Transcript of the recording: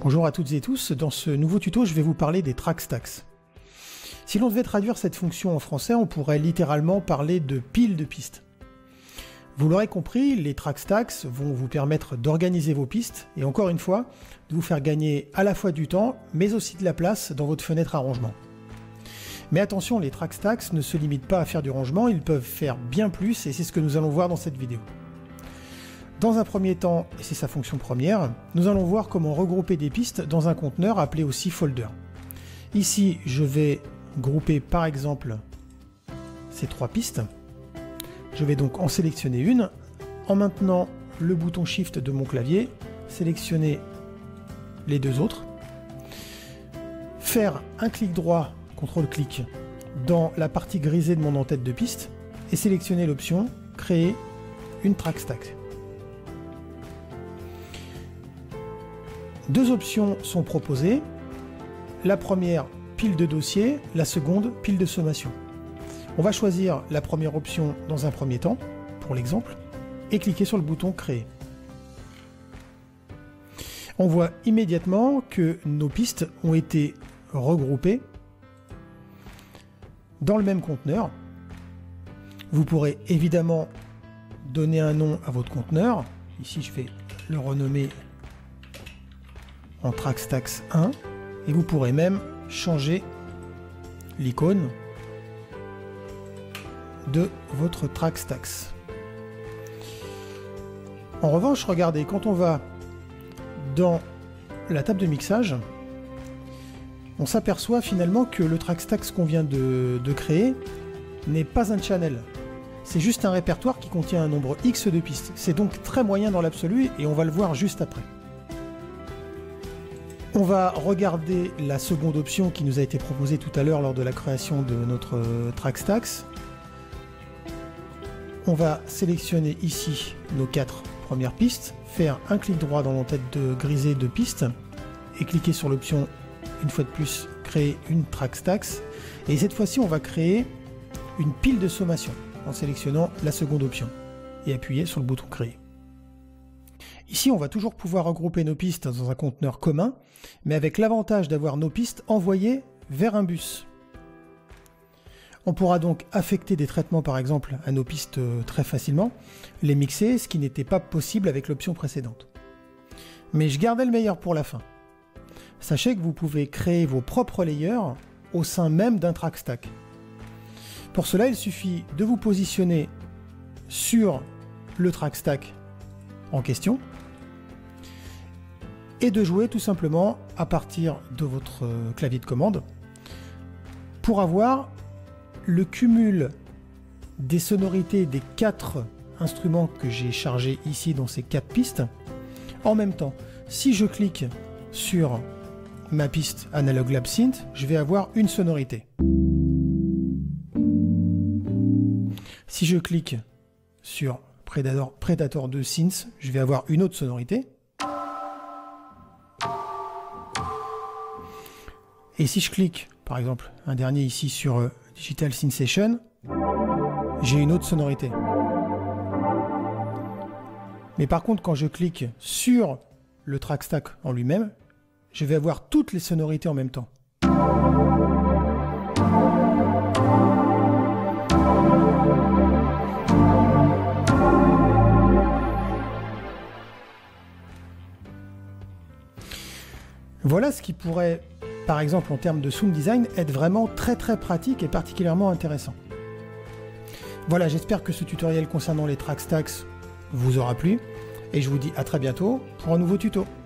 Bonjour à toutes et tous, dans ce nouveau tuto je vais vous parler des track stacks. Si l'on devait traduire cette fonction en français, on pourrait littéralement parler de piles de pistes. Vous l'aurez compris, les track stacks vont vous permettre d'organiser vos pistes et encore une fois, de vous faire gagner à la fois du temps, mais aussi de la place dans votre fenêtre à rangement. Mais attention, les track stacks ne se limitent pas à faire du rangement, ils peuvent faire bien plus et c'est ce que nous allons voir dans cette vidéo. Dans un premier temps, et c'est sa fonction première, nous allons voir comment regrouper des pistes dans un conteneur appelé aussi folder. Ici, je vais grouper par exemple ces trois pistes. Je vais donc en sélectionner une, en maintenant le bouton Shift de mon clavier, sélectionner les deux autres, faire un clic droit, CTRL-clic, dans la partie grisée de mon en-tête de piste, et sélectionner l'option Créer une track stack. Deux options sont proposées. La première, pile de dossier, la seconde, pile de sommation. On va choisir la première option dans un premier temps, pour l'exemple, et cliquer sur le bouton Créer. On voit immédiatement que nos pistes ont été regroupées dans le même conteneur. Vous pourrez évidemment donner un nom à votre conteneur. Ici, je vais le renommer en track stacks 1 et vous pourrez même changer l'icône de votre track stacks. En revanche, regardez, quand on va dans la table de mixage, on s'aperçoit finalement que le track stacks qu'on vient de créer n'est pas un channel. C'est juste un répertoire qui contient un nombre X de pistes. C'est donc très moyen dans l'absolu et on va le voir juste après. On va regarder la seconde option qui nous a été proposée tout à l'heure lors de la création de notre track stacks. On va sélectionner ici nos 4 premières pistes, faire un clic droit dans l'entête de grisée de pistes et cliquer sur l'option une fois de plus créer une track stacks. Et cette fois-ci on va créer une pile de sommation en sélectionnant la seconde option et appuyer sur le bouton créer. Ici, on va toujours pouvoir regrouper nos pistes dans un conteneur commun, mais avec l'avantage d'avoir nos pistes envoyées vers un bus. On pourra donc affecter des traitements par exemple à nos pistes très facilement, les mixer, ce qui n'était pas possible avec l'option précédente. Mais je gardais le meilleur pour la fin. Sachez que vous pouvez créer vos propres layers au sein même d'un track stack. Pour cela, il suffit de vous positionner sur le track stack en question et de jouer tout simplement à partir de votre clavier de commande pour avoir le cumul des sonorités des 4 instruments que j'ai chargés ici dans ces 4 pistes en même temps. Si je clique sur ma piste Analog Lab Synth, je vais avoir une sonorité. Si je clique sur Predator 2 Synth, je vais avoir une autre sonorité. Et si je clique, par exemple, un dernier ici sur Digital Synthsation, j'ai une autre sonorité. Mais par contre, quand je clique sur le track stack en lui-même, je vais avoir toutes les sonorités en même temps. Voilà ce qui pourrait, par exemple en termes de sound design, être vraiment très pratique et particulièrement intéressant. Voilà, j'espère que ce tutoriel concernant les track stacks vous aura plu et je vous dis à très bientôt pour un nouveau tuto.